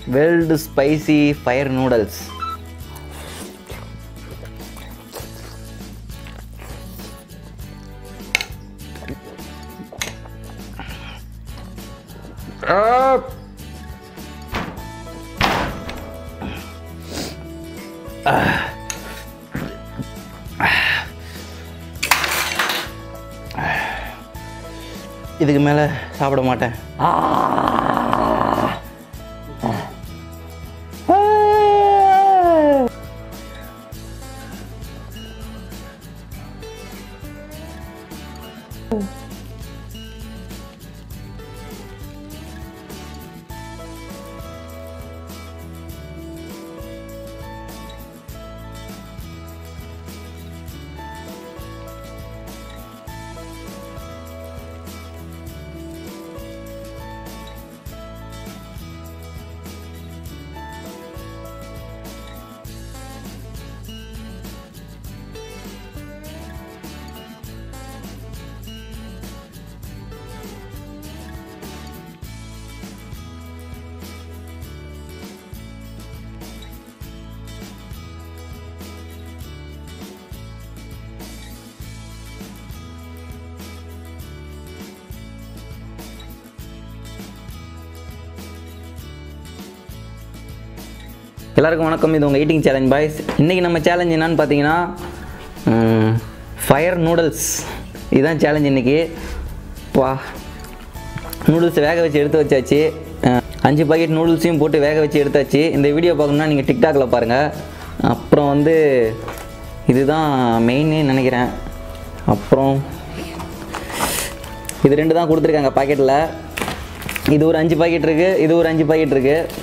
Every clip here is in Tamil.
World spicy fire noodles. இதுக்கு மேலே சாப்பிட மாட்டேன். எல்லாருக்கும் வணக்கம். இது உங்கள் ஈட்டிங் சேலஞ்ச் பாய்ஸ். இன்றைக்கி நம்ம சேலஞ்ச் என்னன்னு பார்த்தீங்கன்னா ஃபயர் நூடுல்ஸ். இதுதான் சேலஞ்ச் இன்றைக்கி. வா, நூடுல்ஸ் வேக வச்சு எடுத்து வச்சாச்சு. 5 பாக்கெட் நூடுல்ஸையும் போட்டு வேக வச்சு எடுத்தாச்சு. இந்த வீடியோ பார்க்கணுன்னா நீங்கள் டிக்டாக்ல பாருங்கள். அப்புறம் வந்து இதுதான் மெயின்னு நினைக்கிறேன். அப்புறம் இது 2 தான் கொடுத்துருக்காங்க பாக்கெட்டில். இது ஒரு 5 பாக்கெட் இருக்குது, இது ஒரு 5 பாக்கெட் இருக்குது.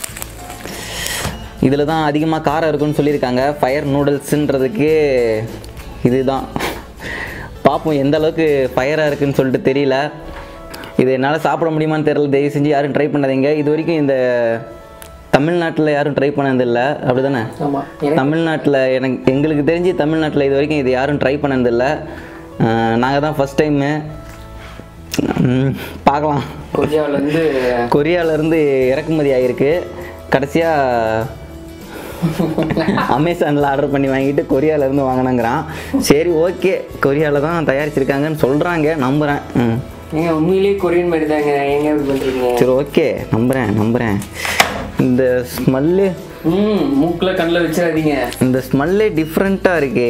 இதில் தான் அதிகமாக காரம் இருக்குன்னு சொல்லியிருக்காங்க. ஃபயர் நூடுல்ஸுன்றதுக்கு இதுதான். பார்ப்போம் எந்த அளவுக்கு ஃபயராக இருக்குதுன்னு சொல்லிட்டு தெரியல. இது என்னால் சாப்பிட முடியுமான்னு தெரியல. தயவு செஞ்சு யாரும் ட்ரை பண்ணாதீங்க. இது வரைக்கும் இந்த தமிழ்நாட்டில் யாரும் ட்ரை பண்ணதில்லை, அப்படி தானே? தமிழ்நாட்டில் எங்களுக்கு தெரிஞ்சு தமிழ்நாட்டில் இது வரைக்கும் இது யாரும் ட்ரை பண்ணதில்லை. நாங்கள் தான் ஃபஸ்ட் டைமு. பார்க்கலாம். கொரியாவிலேருந்து இறக்குமதி ஆகிருக்கு. கடைசியாக அமேசானில் ஆர்டர் பண்ணி வாங்கிட்டு கொரியாவிலேருந்து வாங்கினாங்கிறான். சரி, ஓகே, கொரியாவில் தான் தயாரிச்சிருக்காங்கன்னு சொல்கிறாங்க, நம்புகிறேன். உண்மையிலேயே கொரியன் மாதிரி தாங்க. எங்க பண்ணுறீங்க? சரி, ஓகே, நம்புகிறேன். இந்த ஸ்மெல்லு மூக்கில் கண்ணில் வச்சிடாதீங்க. இந்த ஸ்மெல்லே டிஃப்ரெண்ட்டாக இருக்கே.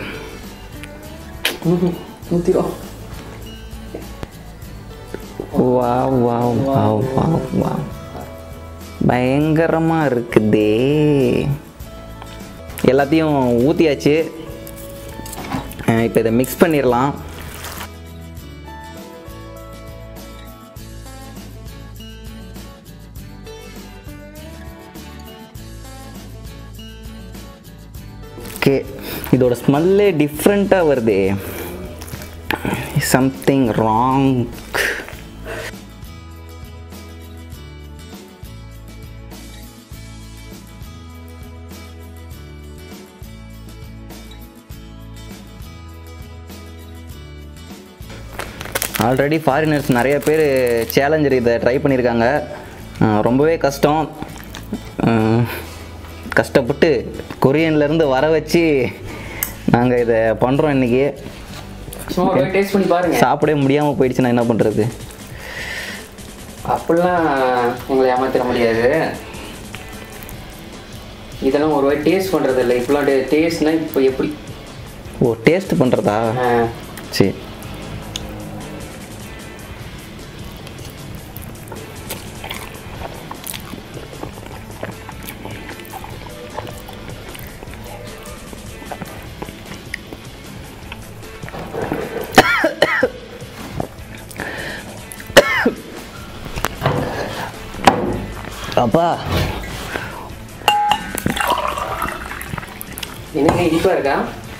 வா வா வா வா வா, பயங்கரமாக இருக்குதே. எல்லாத்தையும் ஊற்றியாச்சு. இப்போ இதை மிக்ஸ் பண்ணிடலாம். ஓகே, இதோட ஸ்மெல்லே டிஃப்ரெண்ட்டாக வருதே. Something wrong. ஆல்ரெடி ஃபாரினர்ஸ் நிறைய பேர் சேலஞ்சர் இதை ட்ரை பண்ணியிருக்காங்க. ரொம்பவே கஷ்டப்பட்டு கொரியன்லேருந்து வர வச்சு நாங்கள் இதை பண்ணுறோம் இன்றைக்கி. டேஸ்ட் பண்ணி பாருங்க. சாப்பிடவே முடியாமல் போயிடுச்சுன்னா என்ன பண்ணுறது? அப்படிலாம் உங்களை ஏமாத்திட முடியாது. இதெல்லாம் ஒரு வாட்டி டேஸ்ட் பண்ணுறது இல்லை. இப்போலாம் டேஸ்ட்னா இப்போ எப்படி? ஓ, டேஸ்ட் பண்ணுறதா? சரி. அப்பா, என்னங்க இனிப்பா இருக்கா?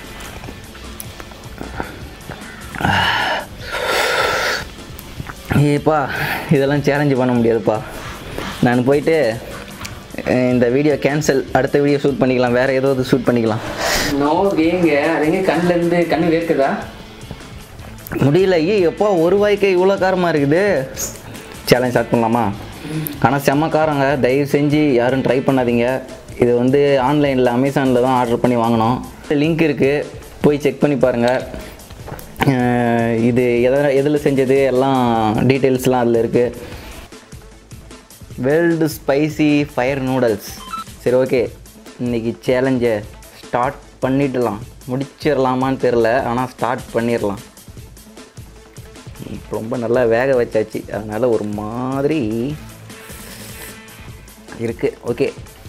ஏப்பா, இதெல்லாம் சேலஞ்சு பண்ண முடியாதுப்பா. நான் போயிட்டு இந்த வீடியோ கேன்சல். அடுத்த வீடியோ ஷூட் பண்ணிக்கலாம், வேறு ஏதாவது ஷூட் பண்ணிக்கலாம். நோ வேங்க. அதுங்க கண்ணிலேருந்து கண்ணு வேர்க்குதா? முடியல. எப்போ ஒரு வாய்க்கே இவ்வளோ காரமாக இருக்குது. சேலஞ்ச் ஸ்டார்ட் பண்ணலாமா? ஆனால் செம்மக்காரங்க, தயவு செஞ்சு யாரும் ட்ரை பண்ணாதீங்க. இது வந்து ஆன்லைனில் அமேசானில் தான் ஆர்டர் பண்ணி வாங்கினோம். லிங்க் இருக்குது, போய் செக் பண்ணி பாருங்கள். இது எதில் செஞ்சது எல்லாம் டீட்டெயில்ஸ்லாம் அதில் இருக்குது. World spicy fire noodles. சரி, ஓகே, இன்றைக்கி சேலஞ்சை ஸ்டார்ட் பண்ணிடலாம். முடிச்சிடலாமான்னு தெரில, ஆனால் ஸ்டார்ட் பண்ணிடலாம். ரொம்ப நல்லா வேக வச்சாச்சு, அதனால் ஒரு மாதிரி இருக்குது. Okay,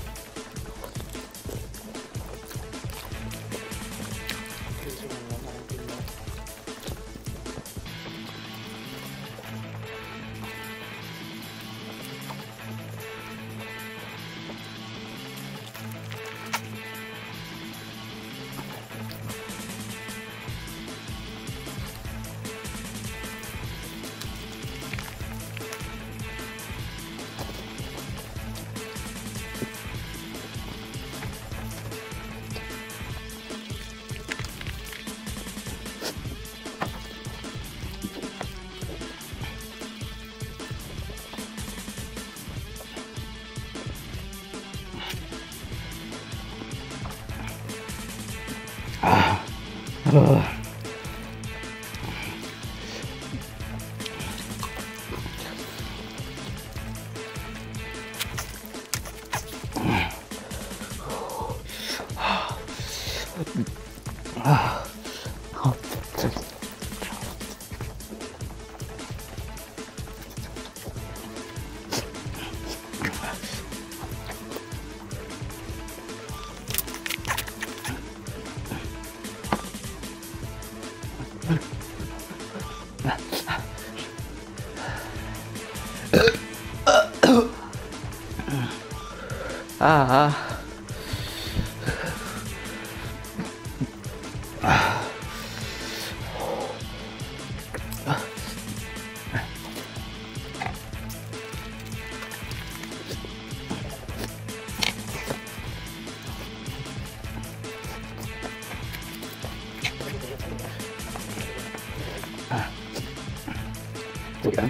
okay.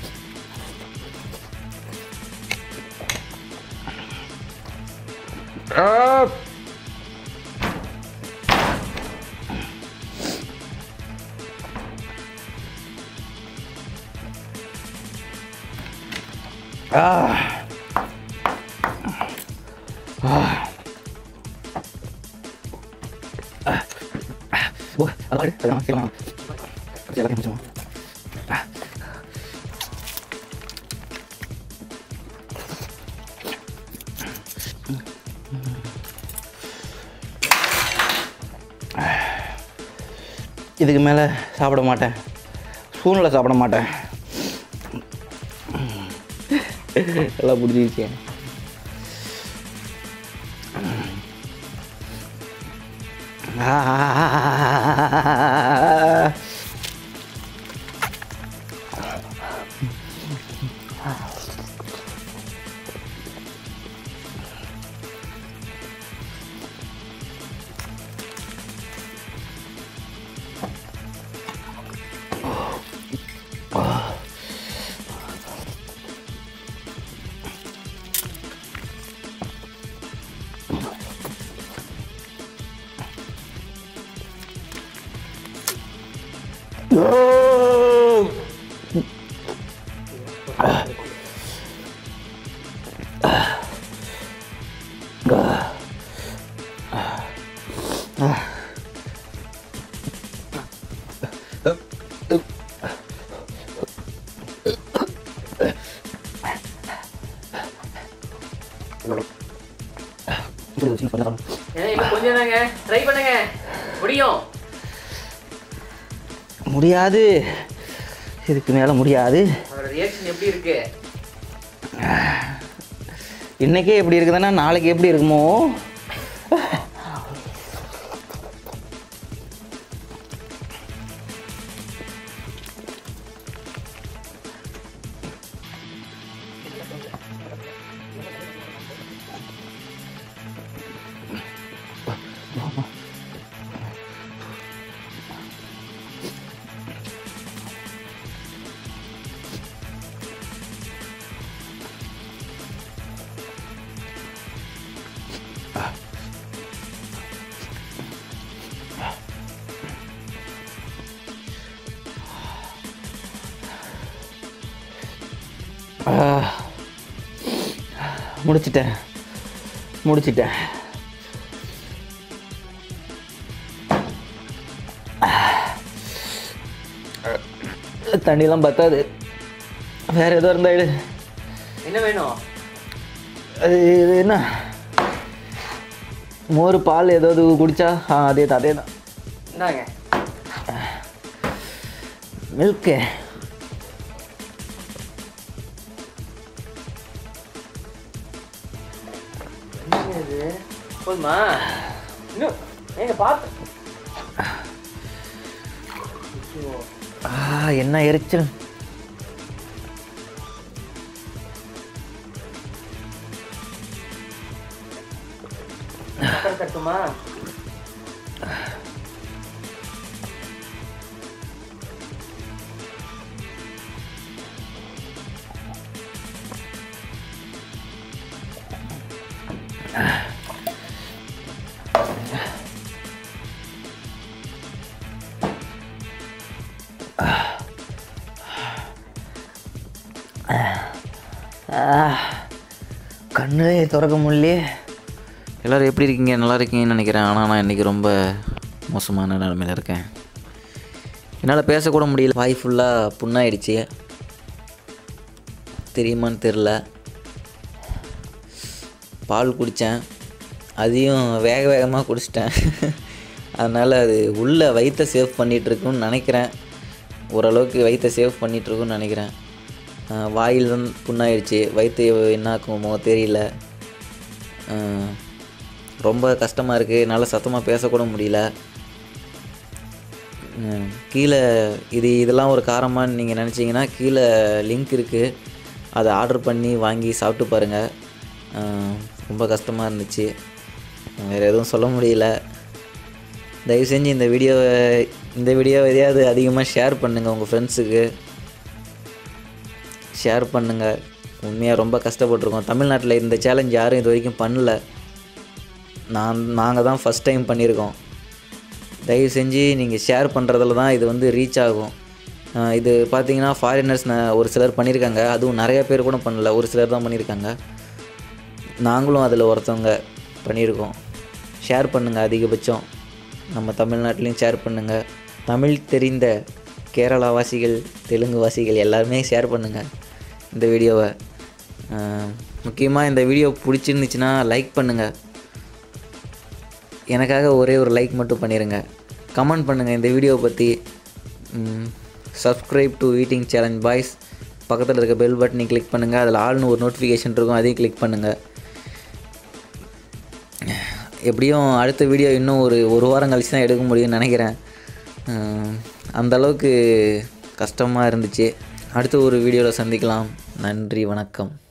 இதுக்கு மேலே சாப்பிட மாட்டேன், ஸ்பூனில் சாப்பிட மாட்டேன். எல்லாம் பிடிச்சிருச்சு. கொஞ்சம் தாங்க, ட்ரை பண்ணுங்க, முடியும். முடியாது, இதுக்கு மேலே முடியாது. அவரோட ரியாக்ஷன் எப்படி இருக்கு? இன்னைக்கே எப்படி இருக்குதுன்னா நாளைக்கு எப்படி இருக்குமோ? முடிச்சிட்டேன். தண்ணிலாம் பத்தாது, வேற ஏதோ இருந்தா எடு. என்ன வேணும்? அது இது என்ன, மோர் பால் ஏதாவது குடிச்சா? அதே தான். இந்தாங்க மில்க்கு. இது போதுமா? இன்னும் ஏங்க பார்த்து. என்ன எரிச்சல். தட்டுமா? கண்ணே திறக்க முடியலையே. எல்லோரும் எப்படி இருக்கீங்க? நல்லா இருக்கீங்கன்னு நினைக்கிறேன். ஆனால் நான் இன்றைக்கி ரொம்ப மோசமான நிலைமையில் இருக்கேன். என்னால் பேசக்கூட முடியல. வாய் ஃபுல்லாக புண்ணாயிடுச்சு. தெரியுமான்னு தெரில. பால் குடித்தேன், அதையும் வேகமாக குடிச்சிட்டேன். அதனால் அது உள்ளே வயிற்றை சேவ் பண்ணிகிட்ருக்குன்னு நினைக்கிறேன். ஓரளவுக்கு வயிற்றை சேவ் பண்ணிகிட்ருக்குன்னு நினைக்கிறேன். வாயில் தான் புண்ணாயிடுச்சு. வயிற்று என்ன ஆக்குமோ தெரியல. ரொம்ப கஷ்டமாக இருக்குது. என்னால் சத்தமாக பேசக்கூட முடியல. கீழே இதெல்லாம் ஒரு காரமானு நீங்கள் நினச்சிங்கன்னா கீழே லிங்க் இருக்குது, அதை ஆர்டர் பண்ணி வாங்கி சாப்பிட்டு பாருங்கள். ரொம்ப கஷ்டமாக இருந்துச்சு. வேறு எதுவும் சொல்ல முடியல. தயவு செஞ்சு இந்த வீடியோவை எதையாவது அதிகமாக ஷேர் பண்ணுங்கள், உங்கள் ஃப்ரெண்ட்ஸுக்கு ஷேர் பண்ணுங்கள். உண்மையாக ரொம்ப கஷ்டப்பட்டுருக்கோம். தமிழ்நாட்டில் இந்த சேலஞ்ச் யாரும் இது வரைக்கும் பண்ணல. நாங்கள் தான் ஃபஸ்ட் டைம் பண்ணியிருக்கோம். தயவு செஞ்சு நீங்கள் ஷேர் பண்ணுறதுல தான் இது வந்து ரீச் ஆகும். இது பார்த்திங்கன்னா ஃபாரினர்ஸ் ஒரு சிலர் பண்ணியிருக்காங்க. அதுவும் நிறையா பேர் கூட பண்ணல, ஒரு சிலர் தான் பண்ணியிருக்காங்க. நாங்களும் அதில் ஒருத்தவங்க பண்ணியிருக்கோம். ஷேர் பண்ணுங்கள். அதிகபட்சம் நம்ம தமிழ்நாட்டிலையும் ஷேர் பண்ணுங்கள். தமிழ் தெரிந்த கேரளா வாசிகள், தெலுங்கு வாசிகள் எல்லாருமே ஷேர் பண்ணுங்கள் இந்த வீடியோவை. முக்கியமாக இந்த வீடியோ பிடிச்சிருந்துச்சுன்னா லைக் பண்ணுங்கள். எனக்காக ஒரே ஒரு லைக் மட்டும் பண்ணிடுங்க. கமெண்ட் பண்ணுங்கள் இந்த வீடியோவை பற்றி. Subscribe to eating challenge boys. பக்கத்தில் இருக்க பெல் பட்டனை கிளிக் பண்ணுங்கள். அதில் ஆல்னு ஒரு நோட்டிஃபிகேஷன் இருக்கும், அதையும் கிளிக் பண்ணுங்கள். எப்படியும் அடுத்த வீடியோ இன்னும் ஒரு வாரம் கழிச்சு தான் எடுக்க முடியும்னு நினைக்கிறேன். அந்தளவுக்கு கஷ்டமாக இருந்துச்சு. அடுத்த ஒரு வீடியோவில் சந்திக்கலாம். நன்றி, வணக்கம்.